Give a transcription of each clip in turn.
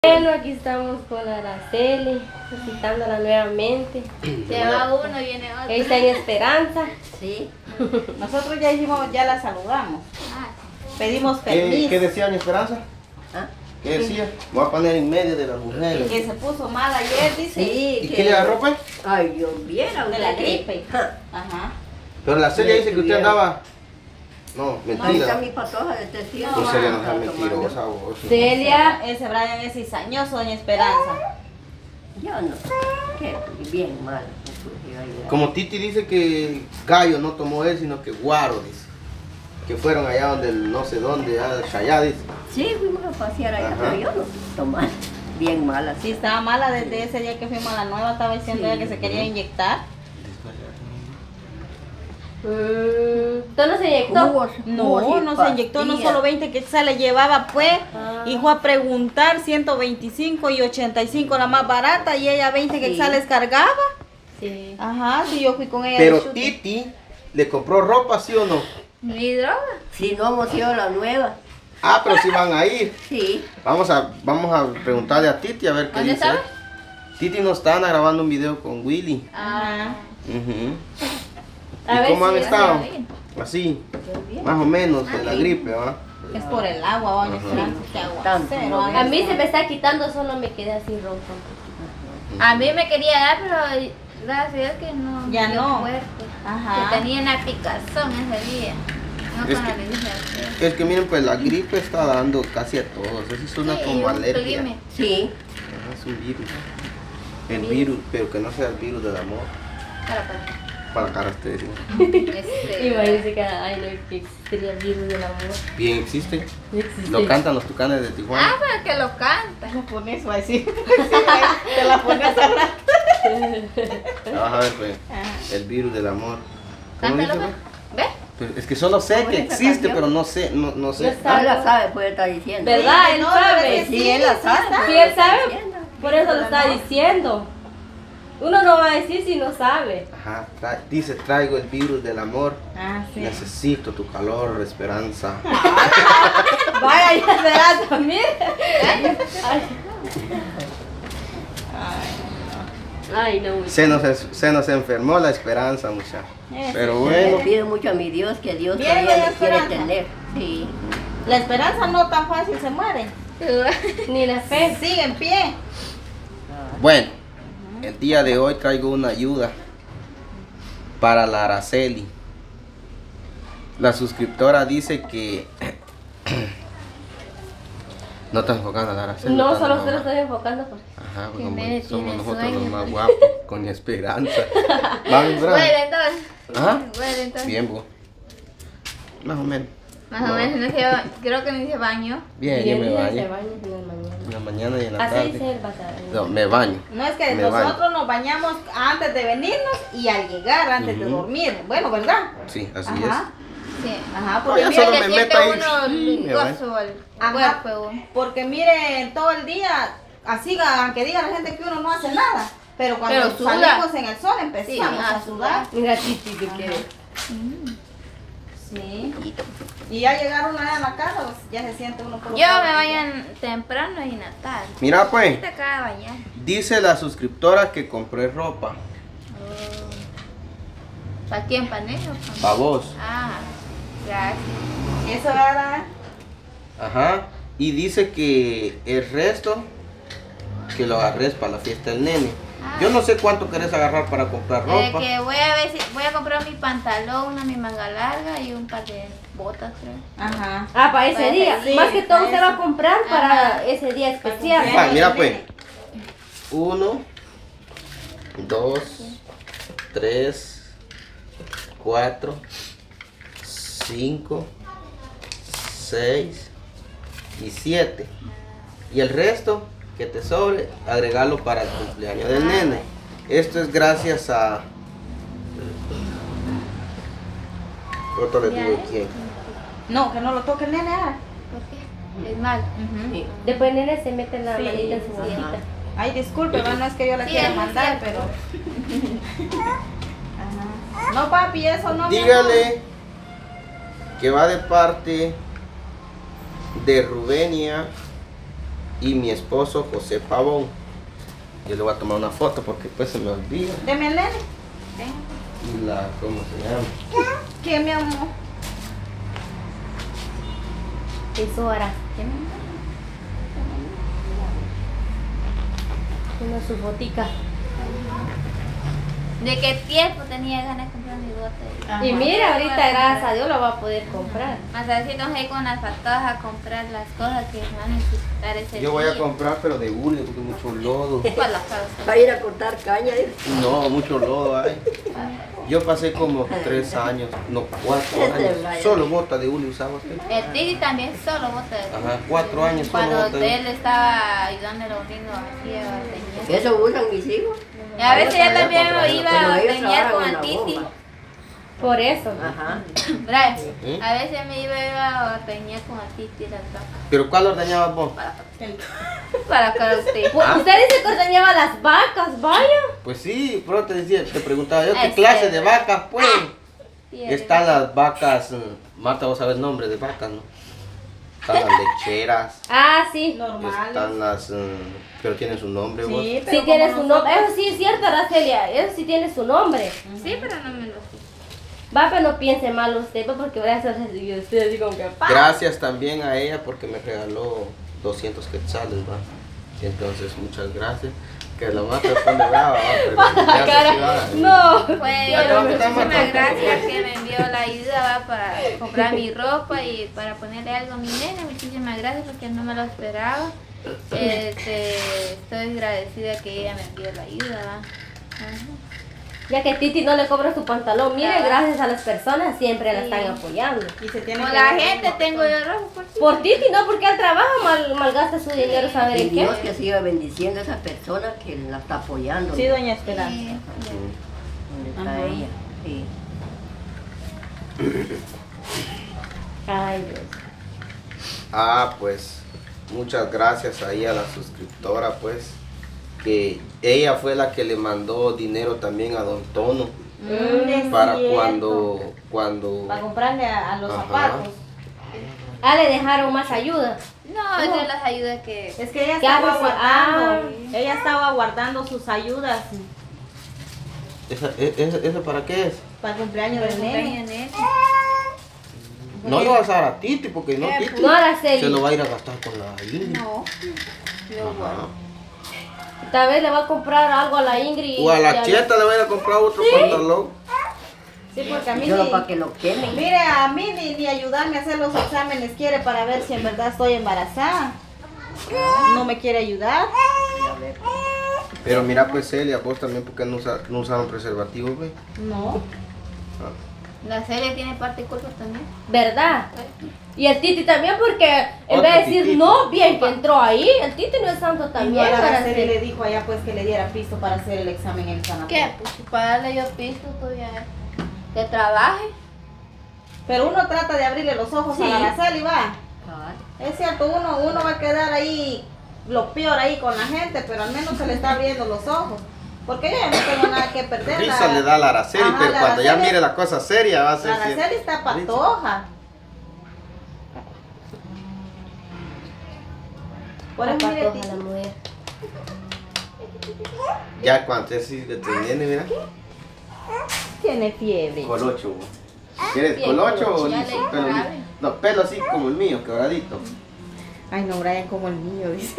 Bueno, aquí estamos con Araceli, visitándola nuevamente. Se va uno y viene otro. Ahí está en Esperanza. Sí. Nosotros ya hicimos, ya la saludamos. Ah, Pedimos permiso. ¿Qué decía mi Esperanza? ¿Ah? ¿Qué decía? Voy a poner en medio de las mujeres. Que se puso mal ayer, dice. ¿Y que- qué le agarró pues? Ay, Dios viera. De la gripe. Ajá. Pero la Celia dice que usted andaba... No, Ahí está mentira. mi patoja de testigo. No, Celia no es mentirosa vos. Celia. Ese Brian es cizañoso, doña Esperanza. Yo no sé, que bien mal. Como Titi dice que Gallo no tomó él, sino que Guaro dice. Que fueron allá donde, no sé dónde, a Chayá dice. Sí, fuimos a pasear allá, Ajá. pero yo no tomar. Bien mala. Sí, estaba mala desde ese día que fuimos a la nueva. Estaba diciendo ella que se quería inyectar. ¿Tú no se inyectó? No se inyectó, no solo 20 quetzales llevaba pues. Y fue a preguntar 125 y 85 la más barata y ella 20 quetzales cargaba. Sí. Ajá, sí, yo fui con ella. Pero de chute. Titi le compró ropa, ¿sí o no? ¿Ni droga? Si no hemos ido a la nueva, Ah, pero sí van a ir. sí. Vamos a preguntarle a Titi a ver qué ¿Dónde dice. estaba? Titi nos está grabando un video con Willy. Ajá. Ujú. A ¿Y ver cómo si han estado? bien. Así, más o menos, de la gripe, ¿va? Es por el agua, doña Esperanza, que aguacero. A mí se me está quitando, solo me quedé así ronca. A mí me quería dar, pero gracias a Dios que no. Ya dio no. fuerte. Ajá. Que tenía una picazón ese día. No Es con que- la religión. Es que miren, pues la gripe está dando casi a todos. Eso es una como alergia. Ajá, Sí. es un virus. El virus, pero que no sea el virus del amor. Para cara ustedes. Imagínense que, ay, no, que existiría el virus del amor. Bien existe. No existe. Lo cantan los tucanes de Ah, Tijuana. pero que lo canta. Te la pones, va a decir. Te la pones a hablar. Vas a ver, pues. El virus del amor. ¿Cómo dice, Cántalo, pues? ¿ves? Pues, es que solo sé que existe, pero no sé, no sé. No Él la sabe, puede estar diciendo. ¿Verdad? Él No, sabe. Sí, él la sabe. Sí, él sabe. Diciendo. Por eso lo está diciendo. Uno no va a decir si no sabe. Ajá, dice, traigo el virus del amor. Ah, sí. Necesito tu calor, esperanza. Vaya, ya Esperanza, mire. Ay, no. Se nos enfermó la esperanza, muchachos. Pero Le bueno, pido mucho a mi Dios que Dios Bien, todavía doña me quiere Esperanza. tener. Sí. La esperanza no tan fácil se muere. Ni la fe. Sigue en pie. bueno, el día de hoy traigo una ayuda para la Araceli. La suscriptora dice que no está enfocando a la Araceli. No, está solo nomás. usted lo estoy enfocando. Pues. Ajá, pues Que como Mere somos tiene nosotros sueño. los más guapos, con esperanza. ¿Vamos, Bran? Bueno, entonces. ¿Ah? Bueno, entonces. Bien, vos. Más o menos. Más o menos, no se- creo que ni se bañó. Bien, Y yo el me día baño. se baña en la mañana. En la mañana y en la Así tarde. dice el bazar. No, me baño. No es que Me nosotros baño. nos bañamos antes de venirnos y al llegar, antes de Ujú. dormir. Bueno, ¿verdad? Sí, así Ajá. Sí. Ajá, No, porque, ya Mira solo que me siente meto ahí. uno Sí, me gozo al Ajá. cuerpo. porque miren, todo el día, así aunque diga la gente que uno no hace nada, pero cuando Pero suda. salimos en el sol empezamos Sí, a a sudar. Mira, Titi, que quiere. Sí. Y ya llegar una vez a la casa, pues ya se siente uno por Yo me baño temprano y en la tarde. Mira pues, Te acaba de bañar. dice la suscriptora que compré ropa. ¿Para quién? ¿Para Nejo? Pa' vos. Ah, gracias. Eso era. Ajá. Y dice que el resto que lo agarres para la fiesta del nene. Yo no sé cuánto querés agarrar para comprar ropa. Que voy a ver si voy a comprar mi pantalón, mi manga larga y un par de botas, creo. Ajá. Ah, para ese Para ese día. día, Más que todo para se va a ese. comprar para Ajá. ese día especial. cumpleaños. Ah, mira pues. 1, 2, 3, 4, 5, 6 y 7. Y el resto que te sobre, agregarlo para el cumpleaños del nene. Esto es gracias a... Otro le digo quién. No, que no lo toque el nene ahora. ¿Por qué? Es mal. Sí. Después el nene se mete la Sí, manita en su sí. bolsita. Ay, disculpe, no es que yo le Sí, quiera es mandar, cierto. pero. Ajá. No, papi, eso no. mi amor. Dígale que va de parte de Rubenia y mi esposo José Pavón. Yo le voy a tomar una foto porque después se me olvida. Deme el nene. Y la, ¿cómo se llama? ¿Qué, mi amor? Eso hará. Una su botica. ¿De qué tiempo tenía ganas de comprar mi bote? Y mira, ahorita gracias a Dios lo va a poder comprar. Más así nos he con las patadas a comprar las cosas que van a necesitar ese Yo voy a día. comprar, pero de hule, porque mucho lodo. Para las cosas. Va a ir a cortar caña. No, mucho lodo hay. Yo pasé como 3 años, no, 4 años. Solo bota de hule usaba usted. El Titi también solo bota de Ajá, 4 años solo Cuando bota de él estaba ayudando a los niños aquí a ordeñar. Eso usan mis hijos. Y a veces yo también Pero iba a ellos ordeñar con trabajan el en la Titi. bomba. Por eso. Ajá. Brian, ¿Mm? a veces me iba a ordeñar con el Titi las vacas. ¿Pero cuál ordeñabas vos? Para que usted. Pues, usted dice que ordeñaba las vacas, vaya. Pues sí, pero te decía, te preguntaba yo, ¿qué Ay, clase sí. de vacas, pues? Sí, Están las vacas, Marta, vos sabes el nombre de vacas, ¿no? Están las lecheras, Ah, sí. Normales. están las, pero tienen su nombre, vos. Sí, Sí tiene como su nombre. nosotros- Eso sí es cierto, Aracelia. Eso sí tiene su nombre. Sí, pero no me lo sé. Va, pero no piense mal usted, pues, porque gracias a Dios usted así como que pa. Gracias también a ella porque me regaló 200 quetzales, va. Entonces, muchas gracias. Que la Marta se pone brava, va, pero ya Cara, se va. no. Pues Ya te voy a quitar, muchísimas Marta. gracias que me envió la ayuda ¿va? Para comprar mi ropa y para ponerle algo a mi nene. Muchísimas gracias porque no me lo esperaba. Estoy agradecida que ella me envió la ayuda. ¿va? Ajá. Ya que Titi no le cobra su pantalón, mire, gracias a las personas siempre la Sí. están apoyando. Y se tiene Como que la ver gente como tengo son. yo ropa por si. Por Titi, no, porque él trabaja, malgasta su dinero, saber Y en qué. Dios que siga bendiciendo a esa persona que la está apoyando. Sí, doña Esperanza. Sí. Donde está Ajá. ella. Sí. Ay, Dios. Ah, pues, muchas gracias ahí a la suscriptora, pues, que ella fue la que le mandó dinero también a Don Tono Es para cierto. cuando, Para comprarle a los Ajá. zapatos. Ah, le dejaron más ayuda. No, es de las ayudas que. Es que ella ¿Qué estaba hace? guardando. Ah. Ella estaba guardando sus ayudas ¿Eso para qué es? para el cumpleaños del nene. No lo vas a dar a Titi, porque no Titi No, Araceli. se lo va a ir a gastar con la Ingrid. No. Ajá. Tal vez le va a comprar algo a la Ingrid. O a la y Cheta le va a ir a comprar otro pantalón. Sí, porque a mí Solo ni, para que lo quemen. mire, a mí ni ayudarme a hacer los exámenes quiere para ver si en verdad estoy embarazada. No me quiere ayudar. Pero mira, pues Celia, vos también, porque no usaron preservativo, güey. No. La serie tiene parte de culpa también. ¿Verdad? Y el Titi también, porque en Otro vez de decir titito. no, bien que entró ahí, el Titi no es santo también. Igual para Araceli hacer- le dijo allá pues que le diera piso para hacer el examen en el sanatorio. ¿Qué? Pues para darle yo piso todavía. Que trabaje. Pero uno trata de abrirle los ojos Sí. a la Araceli, va. Cabal. Es cierto, uno va a quedar ahí lo peor ahí con la gente, pero al menos se le está abriendo los ojos. Porque yo ya no tengo nada que perder. Risa le da a la Araceli, Ajá, pero la cuando ya Araceli- mire la cosa seria va a ser La Araceli está patoja. Por eso, mire, Patoja la mujer. Ya cuando es así que te viene, mira. tiene fiebre. Colocho. güey. ¿Quieres Bien, colocho o ya liso? le Pelo, jarabe. no, pelo así como el mío, quebradito. Ay, no, Brian, como el mío, dice.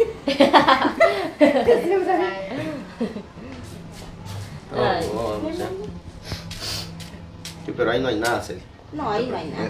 Ay. No sé. Sí, pero ahí no hay nada, Celia. No, ahí no hay nada. Eso.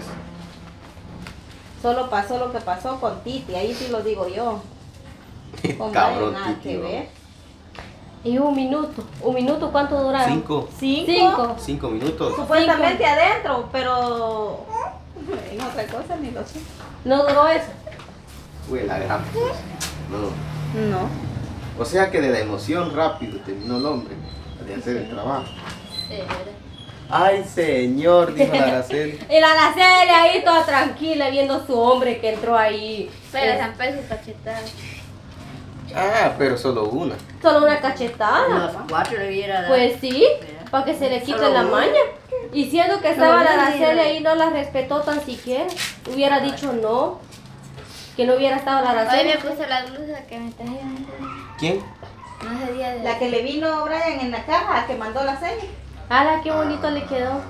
Solo pasó lo que pasó con Titi, ahí sí lo digo yo. Con Cabrón, Brian nada Titi, que ¿no? ver. Y un minuto, ¿cuánto dura? 5 Cinco. minutos. Supuestamente adentro, pero en otra cosa ni lo sé. ¿No duró eso? Uy, la gran. No. No. O sea que de la emoción rápido terminó el hombre de hacer el trabajo. Sí, ¿verdad? Ay, señor, dijo la Araceli. Y la Araceli ahí toda tranquila viendo a su hombre que entró ahí. Pero San Pedro y cachetada. Ah, pero solo una. Solo una cachetada. Unos 4 le hubiera dado. Pues sí, para que se le quite Solo la una. maña. Y siendo que estaba Solo la una, Araceli mira. ahí, no la respetó tan siquiera. Hubiera dicho no. Que no hubiera estado la Hoy Araceli. me puse la blusa que me trajeron. ¿Quién? No ese día de... La que le vino Brian en la caja, que mandó la serie. ¡Hala, qué bonito le quedó!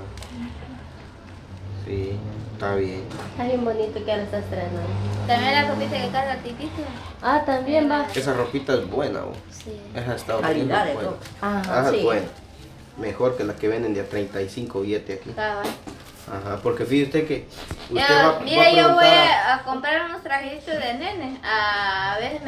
Sí, está bien. Está bien bonito que ahora está estrenando. También la ropita que carga el titito. Ah, también va. Esa ropita es buena, vos. Sí. Esa está Calidad de buena. todo. Ajá. Esa sí. es buena. Mejor que la que venden de a 35 billetes aquí. Cabal. Ajá, porque fíjese usted que usted va a Mira, yo voy preguntar a comprar unos trajitos de nene. A veces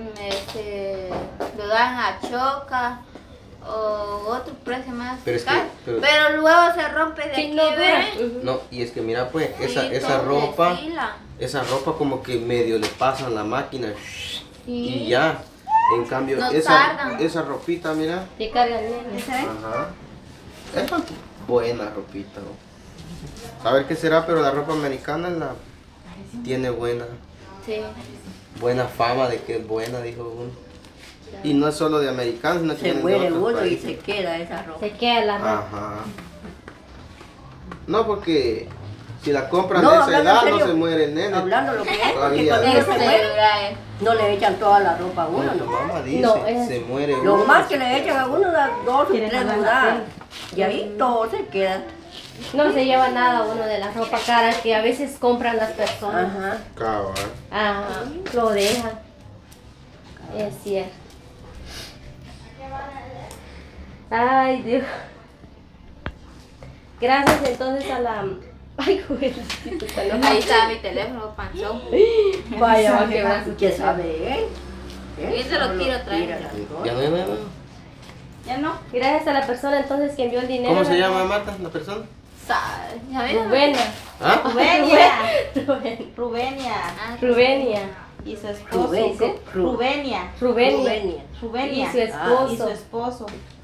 lo dan a Choca o otro precio más Pero es que- caro. pero- Pero luego se rompe de Sí, aquí, no dura. ¿ven? Ujú. No, y es que mira pues, Sí, esa todo ropa, desfila. esa ropa como que medio le pasan la máquina Sí. y ya. En cambio, No esa tardan. ropita, mira. Que carga el nene. Ajá. Es buena ropita. ¿no? Saber qué será, pero la ropa americana tiene Sí. buena fama de que es buena, dijo uno. Y no es solo de americanos, sino que Se vienen de muere otros uno y países. se queda esa ropa. Se queda la ropa. Ajá. No, porque si la compran No, de esa hablando edad en no serio. se muere el nene. Hablando lo que es, porque Todavía. cuando uno se Ese muere, Brian. no le echan toda la ropa a uno, Como tu no. mamá dice, No, es- se muere Lo uno. más que le echan a uno da 2 o Quieren 3 jalar la mudadas. Y ahí todo se queda. No se lleva nada uno de la ropa cara que a veces compran las personas. Ajá. Cabal. Ajá, lo dejan. Es cierto. Ay, Dios. Gracias entonces a la... Ay, güey, Ahí está mi teléfono, panzón. Vaya, va a quebrar su ¿Qué sabe él? Yo se lo quiero traer. Ya no hay nada. Ya no. Gracias a la persona entonces que envió el dinero. ¿Cómo se llama Marta, la persona? Rubenia. ¿Ah? Rubenia. Rubén. Rubenia. Rubenia. Y su esposo. Rubén, ¿sí? Ru- Rubenia. Rubenia. Rubenia. Rubenia. Y su esposo. Y su esposo.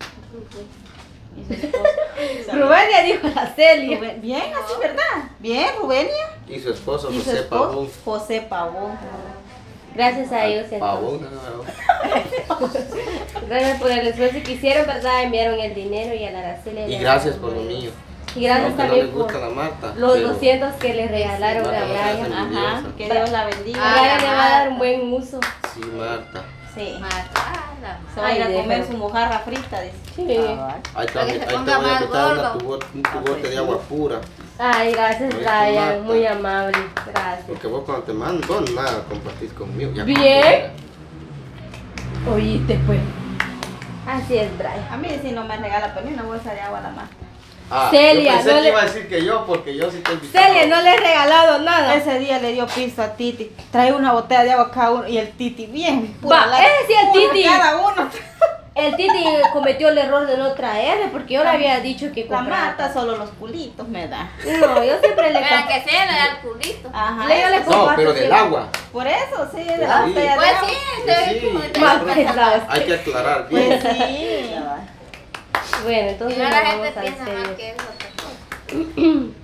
Y su esposo. Rubenia dijo la Celia. Rubén- Bien, así, ¿verdad? Bien, Rubenia. Y su esposo, Y su José esposo, Pavón. José Pavón. Gracias a ellos entonces. Pavón, no. Gracias por el esfuerzo que hicieron, ¿verdad? Enviaron el dinero y a la Araceli. Y gracias por lo mío. Y gracias Aunque no también le por gusta la Marta. los pero 200 que le regalaron a Marta, no seas Brian. envidiosa. Ajá. Que Dios la bendiga. Brian le va a dar un buen uso. Sí, Marta. Sí. Matarla. Se va a ir a Ay, comer déjalo. su mojarra frita, dice. Sí. Ahí te, Para que ahí se te ponga voy a más invitar gordo. un tubote de agua pura. Ay, gracias Oye, Brian, Marta. muy amable. Gracias. Porque vos cuando te mando nada compartís conmigo. Ya Bien. Oíste pues. Así es, Brian. A mí sí no me regala pues ni una bolsa de agua a la más. Ah, Celia, yo pensé no que le- iba a decir que yo, porque yo sí te invitaba. Celia, no le he regalado nada. Ese día le dio piso a Titi. Trae una botella de agua cada uno y el Titi bien. Va, ese sí el pura Titi. Cada uno. El Titi cometió el error de no traerle porque yo le había dicho que La comprara. Marta solo los culitos me da. No, yo siempre le Pero compro. que sea, le da el culito. Ajá. Le- yo le eso. No, comparto pero del siempre. agua. Por eso, sí, de Pues la sí. botella de Pues agua. sí, entonces Sí. como te Más pesado. Hay que aclarar bien. Pues sí. Bueno, Y entonces no nos la vamos gente al piensa serio. más que es otra cosa.